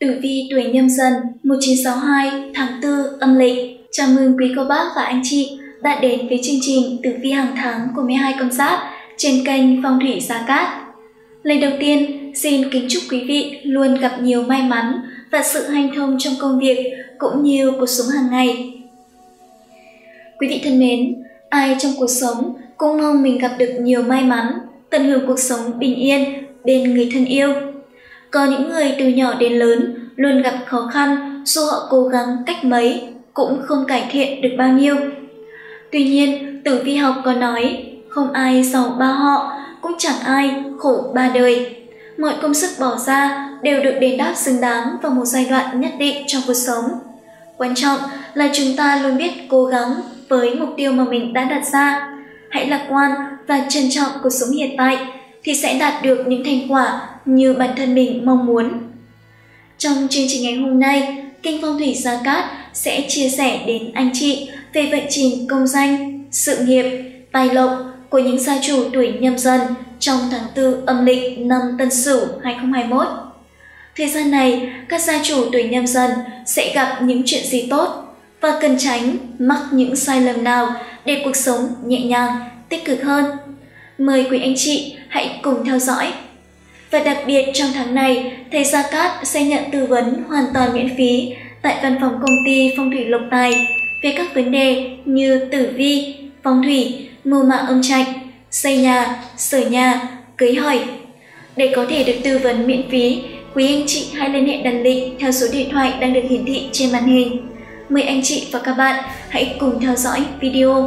Tử vi tuổi Nhâm Dần 1962 tháng 4 âm lịch. Chào mừng quý cô bác và anh chị đã đến với chương trình Tử vi hàng tháng của 12 con giáp trên kênh Phong thủy Gia Cát. Lời đầu tiên, xin kính chúc quý vị luôn gặp nhiều may mắn và sự hanh thông trong công việc cũng như cuộc sống hàng ngày. Quý vị thân mến, ai trong cuộc sống cũng mong mình gặp được nhiều may mắn, tận hưởng cuộc sống bình yên bên người thân yêu. Có những người từ nhỏ đến lớn luôn gặp khó khăn, dù họ cố gắng cách mấy cũng không cải thiện được bao nhiêu. Tuy nhiên, tử vi học có nói, không ai giàu ba họ, cũng chẳng ai khổ ba đời. Mọi công sức bỏ ra đều được đền đáp xứng đáng vào một giai đoạn nhất định trong cuộc sống. Quan trọng là chúng ta luôn biết cố gắng với mục tiêu mà mình đã đặt ra. Hãy lạc quan và trân trọng cuộc sống hiện tại thì sẽ đạt được những thành quả như bản thân mình mong muốn. Trong chương trình ngày hôm nay, kênh Phong thủy Gia Cát sẽ chia sẻ đến anh chị về vận trình công danh, sự nghiệp, tài lộc của những gia chủ tuổi Nhâm Dần trong tháng 4 âm lịch năm Tân Sửu 2021. Thời gian này, các gia chủ tuổi Nhâm Dần sẽ gặp những chuyện gì tốt và cần tránh mắc những sai lầm nào để cuộc sống nhẹ nhàng, tích cực hơn. Mời quý anh chị hãy cùng theo dõi. Và đặc biệt trong tháng này, thầy Gia Cát sẽ nhận tư vấn hoàn toàn miễn phí tại văn phòng công ty Phong thủy Lộc Tài về các vấn đề như tử vi, phong thủy, mưu mã âm trạch, xây nhà, sửa nhà, cưới hỏi. Để có thể được tư vấn miễn phí, quý anh chị hãy liên hệ đặt lịch theo số điện thoại đang được hiển thị trên màn hình. Mời anh chị và các bạn hãy cùng theo dõi video.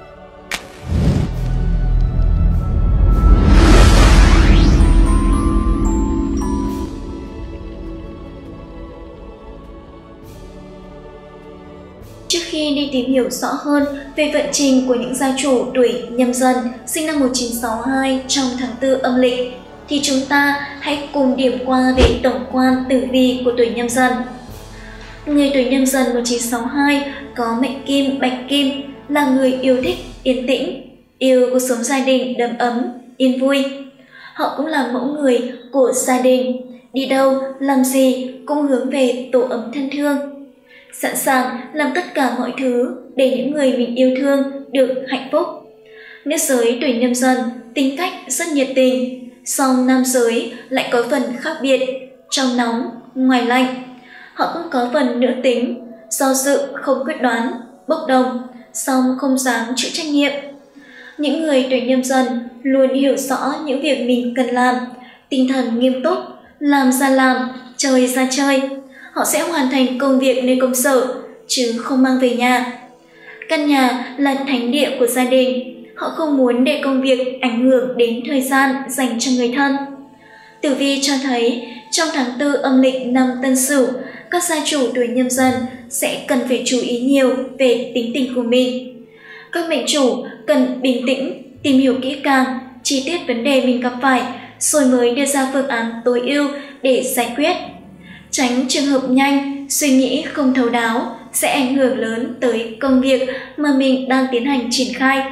Trước khi đi tìm hiểu rõ hơn về vận trình của những gia chủ tuổi Nhâm Dần sinh năm 1962 trong tháng 4 âm lịch, thì chúng ta hãy cùng điểm qua về tổng quan tử vi của tuổi Nhâm Dần. Người tuổi Nhâm Dần 1962 có mệnh kim bạch kim, là người yêu thích yên tĩnh, yêu cuộc sống gia đình đầm ấm, yên vui. Họ cũng là mẫu người của gia đình, đi đâu, làm gì cũng hướng về tổ ấm thân thương, sẵn sàng làm tất cả mọi thứ để những người mình yêu thương được hạnh phúc. Nữ giới tuổi Nhâm Dần tính cách rất nhiệt tình, song nam giới lại có phần khác biệt, trong nóng, ngoài lạnh. Họ cũng có phần nữ tính, do dự không quyết đoán, bốc đồng, song không dám chịu trách nhiệm. Những người tuổi Nhâm Dần luôn hiểu rõ những việc mình cần làm, tinh thần nghiêm túc, làm ra làm, chơi ra chơi. Họ sẽ hoàn thành công việc nơi công sở, chứ không mang về nhà. Căn nhà là thánh địa của gia đình, họ không muốn để công việc ảnh hưởng đến thời gian dành cho người thân. Tử vi cho thấy, trong tháng 4 âm lịch năm Tân Sửu, các gia chủ tuổi Nhâm Dần sẽ cần phải chú ý nhiều về tính tình của mình. Các mệnh chủ cần bình tĩnh, tìm hiểu kỹ càng, chi tiết vấn đề mình gặp phải, rồi mới đưa ra phương án tối ưu để giải quyết. Tránh trường hợp nhanh, suy nghĩ không thấu đáo sẽ ảnh hưởng lớn tới công việc mà mình đang tiến hành triển khai.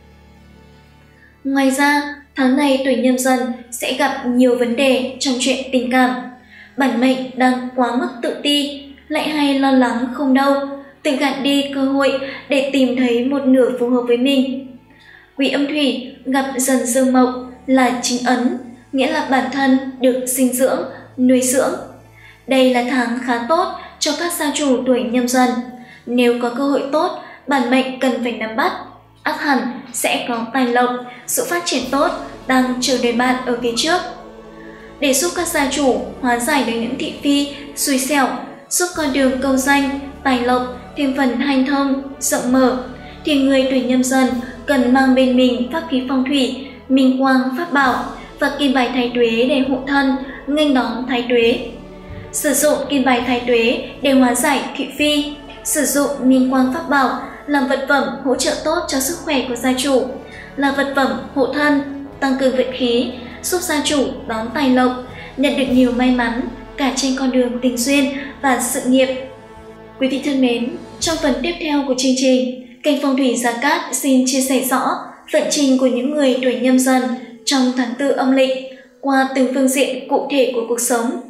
Ngoài ra, tháng này tuổi Nhâm Dần sẽ gặp nhiều vấn đề trong chuyện tình cảm. Bản mệnh đang quá mức tự ti, lại hay lo lắng không đâu, tự gạt đi cơ hội để tìm thấy một nửa phù hợp với mình. Quỹ âm thủy gặp dần dương mộc là chính ấn, nghĩa là bản thân được sinh dưỡng, nuôi dưỡng. Đây là tháng khá tốt cho các gia chủ tuổi Nhâm Dần. Nếu có cơ hội tốt, bản mệnh cần phải nắm bắt. Ắt hẳn sẽ có tài lộc, sự phát triển tốt đang chờ đợi bạn ở phía trước. Để giúp các gia chủ hóa giải được những thị phi, xui xẻo, giúp con đường công danh, tài lộc thêm phần hanh thông, rộng mở, thì người tuổi Nhâm Dần cần mang bên mình pháp khí phong thủy, minh quang pháp bảo và kim bài thái tuế để hộ thân, nghênh đón thái tuế. Sử dụng kim bài thái tuế để hóa giải thị phi, sử dụng minh quang pháp bảo làm vật phẩm hỗ trợ tốt cho sức khỏe của gia chủ, là vật phẩm hộ thân, tăng cường vận khí, giúp gia chủ đón tài lộc, nhận được nhiều may mắn cả trên con đường tình duyên và sự nghiệp. Quý vị thân mến, trong phần tiếp theo của chương trình, kênh Phong thủy Gia Cát xin chia sẻ rõ vận trình của những người tuổi Nhâm Dần trong tháng 4 âm lịch qua từng phương diện cụ thể của cuộc sống.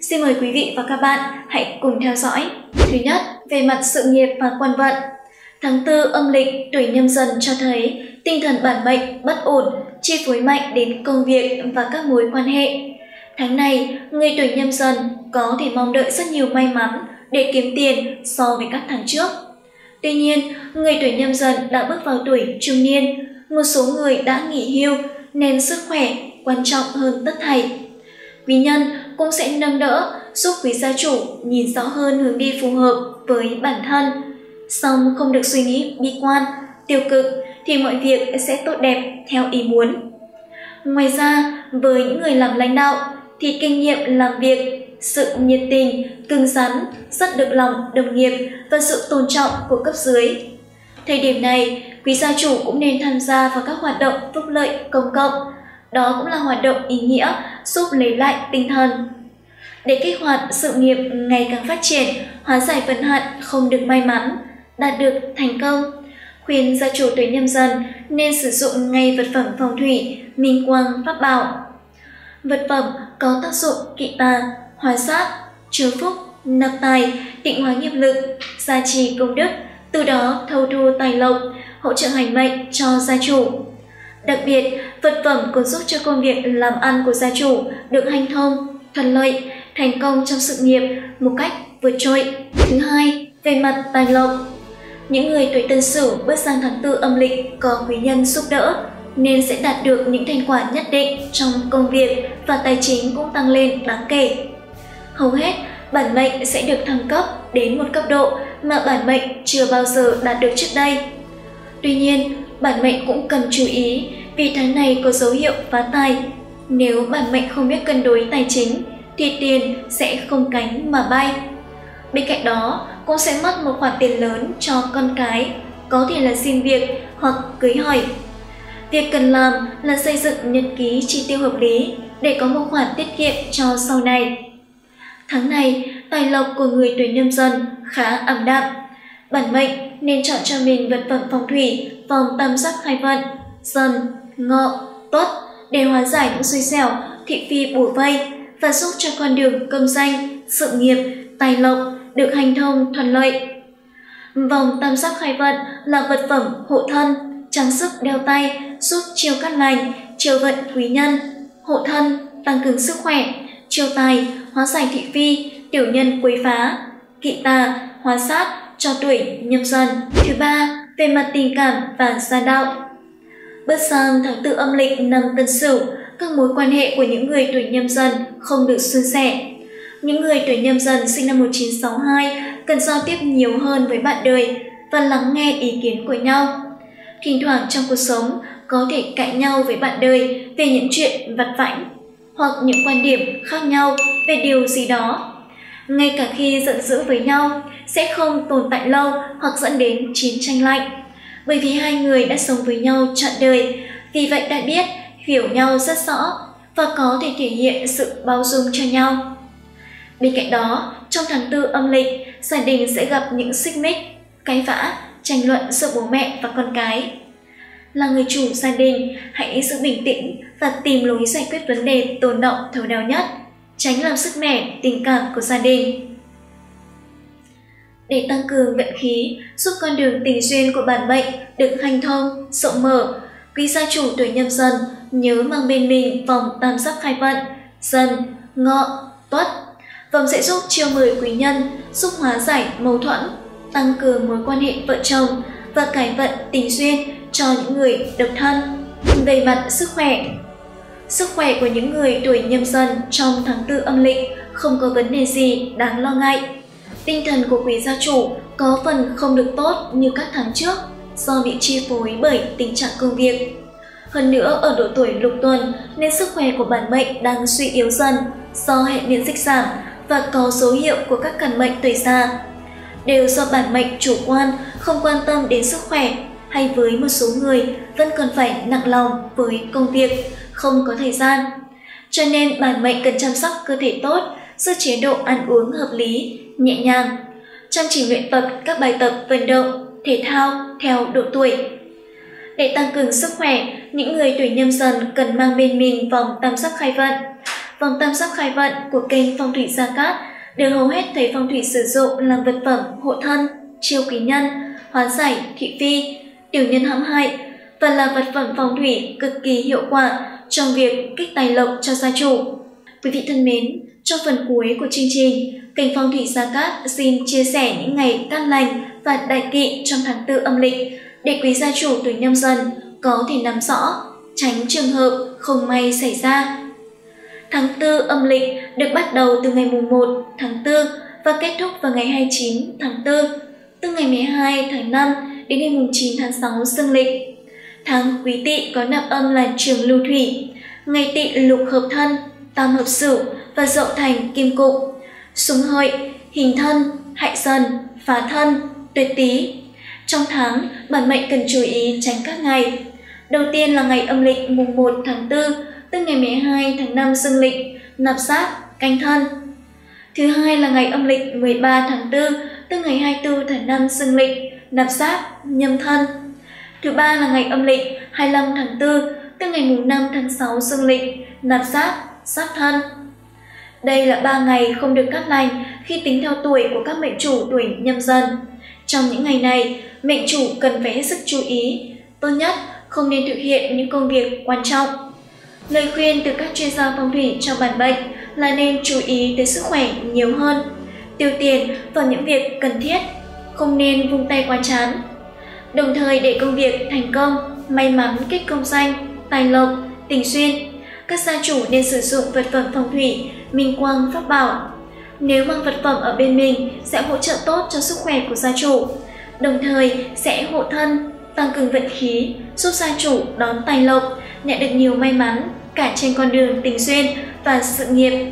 Xin mời quý vị và các bạn hãy cùng theo dõi. Thứ nhất, về mặt sự nghiệp và quan vận. Tháng 4 âm lịch tuổi Nhâm Dần cho thấy tinh thần bản mệnh bất ổn, chi phối mạnh đến công việc và các mối quan hệ. Tháng này, người tuổi Nhâm Dần có thể mong đợi rất nhiều may mắn để kiếm tiền so với các tháng trước. Tuy nhiên, người tuổi Nhâm Dần đã bước vào tuổi trung niên, một số người đã nghỉ hưu nên sức khỏe quan trọng hơn tất thảy. Quý nhân cũng sẽ nâng đỡ, giúp quý gia chủ nhìn rõ hơn hướng đi phù hợp với bản thân. Song không được suy nghĩ bi quan, tiêu cực thì mọi việc sẽ tốt đẹp theo ý muốn. Ngoài ra, với những người làm lãnh đạo thì kinh nghiệm làm việc, sự nhiệt tình, cứng rắn, rất được lòng đồng nghiệp và sự tôn trọng của cấp dưới. Thời điểm này, quý gia chủ cũng nên tham gia vào các hoạt động phúc lợi công cộng. Đó cũng là hoạt động ý nghĩa giúp lấy lại tinh thần. Để kích hoạt sự nghiệp ngày càng phát triển, hóa giải vận hạn không được may mắn, đạt được thành công, khuyên gia chủ tuổi Nhâm Dần nên sử dụng ngay vật phẩm phong thủy, minh quang pháp bảo. Vật phẩm có tác dụng kỵ tà, hóa sát, chứa phúc, nạp tài, tịnh hóa nghiệp lực, gia trì công đức, từ đó thâu thu tài lộc, hỗ trợ hành mệnh cho gia chủ. Đặc biệt, vật phẩm còn giúp cho công việc làm ăn của gia chủ được hanh thông, thuận lợi, thành công trong sự nghiệp một cách vượt trội. Thứ hai, về mặt tài lộc. Những người tuổi Tân Sửu bước sang tháng 4 âm lịch có quý nhân giúp đỡ nên sẽ đạt được những thành quả nhất định trong công việc và tài chính cũng tăng lên đáng kể. Hầu hết, bản mệnh sẽ được thăng cấp đến một cấp độ mà bản mệnh chưa bao giờ đạt được trước đây. Tuy nhiên, bản mệnh cũng cần chú ý vì tháng này có dấu hiệu phá tài. Nếu bản mệnh không biết cân đối tài chính thì tiền sẽ không cánh mà bay. Bên cạnh đó, cũng sẽ mất một khoản tiền lớn cho con cái, có thể là xin việc hoặc cưới hỏi. Việc cần làm là xây dựng nhật ký chi tiêu hợp lý để có một khoản tiết kiệm cho sau này. Tháng này, tài lộc của người tuổi Nhâm Dần khá ảm đạm. Bản mệnh nên chọn cho mình vật phẩm phong thủy vòng tam giác khai vận, Dần, Ngọ, Tuất để hóa giải những xui xẻo, thị phi bủa vây và giúp cho con đường công danh, sự nghiệp, tài lộc được hành thông thuận lợi. Vòng tam giác khai vận là vật phẩm hộ thân, trang sức đeo tay giúp chiêu cát lành, chiêu vận quý nhân, hộ thân, tăng cường sức khỏe, chiêu tài, hóa giải thị phi, tiểu nhân quấy phá, kỵ tà, hóa sát cho tuổi Nhâm Dần. Thứ ba, về mặt tình cảm và gia đạo. Bước sang tháng 4 âm lịch năm Tân Sửu, các mối quan hệ của những người tuổi Nhâm Dần không được suôn sẻ. Những người tuổi Nhâm Dần sinh năm 1962 cần giao tiếp nhiều hơn với bạn đời và lắng nghe ý kiến của nhau. Thỉnh thoảng trong cuộc sống có thể cãi nhau với bạn đời về những chuyện vặt vãnh hoặc những quan điểm khác nhau về điều gì đó. Ngay cả khi giận dữ với nhau sẽ không tồn tại lâu hoặc dẫn đến chiến tranh lạnh, bởi vì hai người đã sống với nhau trọn đời, vì vậy đã biết, hiểu nhau rất rõ và có thể thể hiện sự bao dung cho nhau. Bên cạnh đó, trong tháng 4 âm lịch, gia đình sẽ gặp những xích mích, cãi vã, tranh luận giữa bố mẹ và con cái. Là người chủ gia đình, hãy giữ bình tĩnh và tìm lối giải quyết vấn đề tồn đọng thấu đáo nhất, tránh làm sứt mẻ tình cảm của gia đình. Để tăng cường vận khí, giúp con đường tình duyên của bản mệnh được hanh thông, rộng mở, quý gia chủ tuổi Nhâm Dần nhớ mang bên mình vòng tam giác khai vận, Dần, Ngọ, Tuất. Vòng sẽ giúp chiêu mời quý nhân, giúp hóa giải mâu thuẫn, tăng cường mối quan hệ vợ chồng và cải vận tình duyên cho những người độc thân. Về mặt sức khỏe của những người tuổi Nhâm Dần trong tháng 4 âm lịch không có vấn đề gì đáng lo ngại. Tinh thần của quý gia chủ có phần không được tốt như các tháng trước do bị chi phối bởi tình trạng công việc. Hơn nữa, ở độ tuổi lục tuần nên sức khỏe của bản mệnh đang suy yếu dần do hệ miễn dịch giảm và có dấu hiệu của các căn mệnh tuổi già. Đều do bản mệnh chủ quan, không quan tâm đến sức khỏe, hay với một số người vẫn còn phải nặng lòng với công việc, không có thời gian. Cho nên bản mệnh cần chăm sóc cơ thể tốt, giữ chế độ ăn uống hợp lý, nhẹ nhàng, chăm chỉ luyện tập các bài tập vận động, thể thao theo độ tuổi. Để tăng cường sức khỏe, những người tuổi Nhâm Dần cần mang bên mình vòng tam giác khai vận. vòng tam giác khai vận của kênh Phong thủy Gia Cát được hầu hết thầy phong thủy sử dụng làm vật phẩm hộ thân, chiêu quý nhân, hóa giải thị phi, tiểu nhân hãm hại và là vật phẩm phong thủy cực kỳ hiệu quả trong việc kích tài lộc cho gia chủ. Quý vị thân mến, trong phần cuối của chương trình, kênh Phong thủy Gia Cát xin chia sẻ những ngày cát lành và đại kỵ trong tháng 4 âm lịch để quý gia chủ tuổi Nhâm Dần có thể nắm rõ, tránh trường hợp không may xảy ra. Tháng 4 âm lịch được bắt đầu từ ngày 1 tháng 4 và kết thúc vào ngày 29 tháng 4, từ ngày 12 tháng 5 đến ngày 9 tháng 6 dương lịch. Tháng Quý Tỵ có nạp âm là Trường Lưu Thủy, ngày Tỵ lục hợp Thân, tam hợp Sửu và Dậu thành Kim Cục, xung hợi, Hình Thân, Hại Dần, Phá Thân, Tuyệt Tý. Trong tháng, bản mệnh cần chú ý tránh các ngày. Đầu tiên là ngày âm lịch mùng 1 tháng 4, từ ngày 12 tháng 5 dương lịch, nạp Giáp, Canh Thân. Thứ hai là ngày âm lịch 13 tháng 4, từ ngày 24 tháng 5 dương lịch, nạp Giáp, Nhâm Thân. Thứ ba là ngày âm lịch 25 tháng 4, từ ngày 5 tháng 6 dương lịch, nạp Giáp, Giáp Thân. Đây là 3 ngày không được cát lành khi tính theo tuổi của các mệnh chủ tuổi Nhâm Dần. Trong những ngày này, mệnh chủ cần phải hết sức chú ý. Tốt nhất, không nên thực hiện những công việc quan trọng. Lời khuyên từ các chuyên gia phong thủy cho bản mệnh là nên chú ý tới sức khỏe nhiều hơn, tiêu tiền vào những việc cần thiết, không nên vung tay quá chán. Đồng thời để công việc thành công, may mắn kết công danh, tài lộc, tình duyên, các gia chủ nên sử dụng vật phẩm phong thủy minh quang pháp bảo. Nếu mang vật phẩm ở bên mình sẽ hỗ trợ tốt cho sức khỏe của gia chủ, đồng thời sẽ hộ thân, tăng cường vận khí, giúp gia chủ đón tài lộc, nhận được nhiều may mắn cả trên con đường tình duyên và sự nghiệp.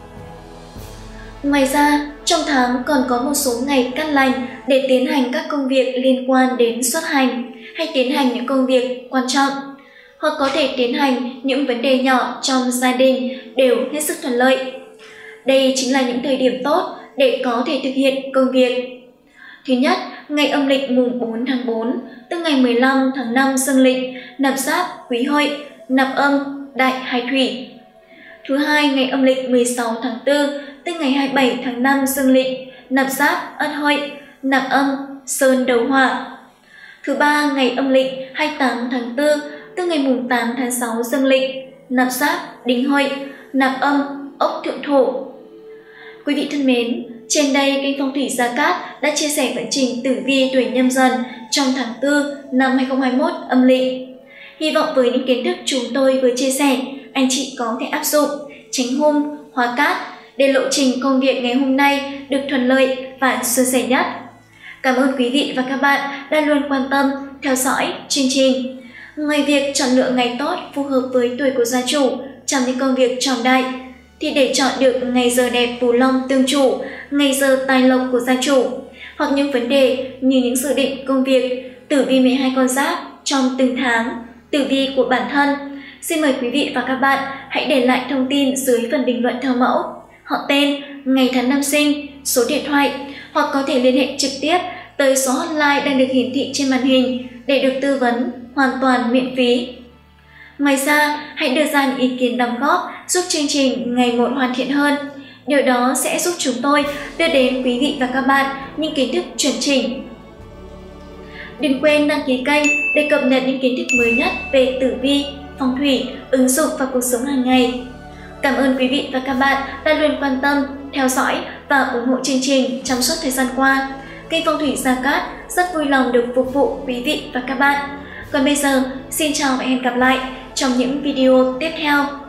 Ngoài ra, trong tháng còn có một số ngày cát lành để tiến hành các công việc liên quan đến xuất hành hay tiến hành những công việc quan trọng, hoặc có thể tiến hành những vấn đề nhỏ trong gia đình đều hết sức thuận lợi. Đây chính là những thời điểm tốt để có thể thực hiện công việc. Thứ nhất, ngày âm lịch mùng 4 tháng 4, từ ngày 15 tháng 5 dương lịch, nạp Giáp, Quý Hợi, nạp âm, Đại Hải Thủy. Thứ hai, ngày âm lịch 16 tháng 4, từ ngày 27 tháng 5 dương lịch, nạp Giáp, Ất Hợi, nạp âm, Sơn Đầu Hỏa. Thứ ba, ngày âm lịch 28 tháng 4, từ ngày 8 tháng 6 dương lịch, nạp Giáp, Đinh Hợi, nạp âm, Ốc Thượng Thổ. Quý vị thân mến, trên đây kênh Phong thủy Gia Cát đã chia sẻ vận trình tử vi tuổi Nhâm Dần trong tháng 4 năm 2021 âm lịch. Hy vọng với những kiến thức chúng tôi vừa chia sẻ, anh chị có thể áp dụng, tránh hung, hóa cát để lộ trình công việc ngày hôm nay được thuận lợi và suôn sẻ nhất. Cảm ơn quý vị và các bạn đã luôn quan tâm, theo dõi chương trình. Ngoài việc chọn lựa ngày tốt phù hợp với tuổi của gia chủ trong những công việc trọng đại, thì để chọn được ngày giờ đẹp phù long tương chủ, ngày giờ tài lộc của gia chủ, hoặc những vấn đề như những dự định công việc, tử vi 12 con giáp trong từng tháng, tử vi của bản thân, xin mời quý vị và các bạn hãy để lại thông tin dưới phần bình luận theo mẫu, họ tên, ngày tháng năm sinh, số điện thoại, hoặc có thể liên hệ trực tiếp tới số hotline đang được hiển thị trên màn hình để được tư vấn hoàn toàn miễn phí. Ngoài ra, hãy đưa ra những ý kiến đóng góp giúp chương trình ngày một hoàn thiện hơn. Điều đó sẽ giúp chúng tôi đưa đến quý vị và các bạn những kiến thức chuẩn chỉnh. Đừng quên đăng ký kênh để cập nhật những kiến thức mới nhất về tử vi, phong thủy, ứng dụng vào cuộc sống hàng ngày. Cảm ơn quý vị và các bạn đã luôn quan tâm, theo dõi và ủng hộ chương trình trong suốt thời gian qua. Kênh Phong thủy Gia Cát rất vui lòng được phục vụ quý vị và các bạn. Còn bây giờ, xin chào và hẹn gặp lại trong những video tiếp theo.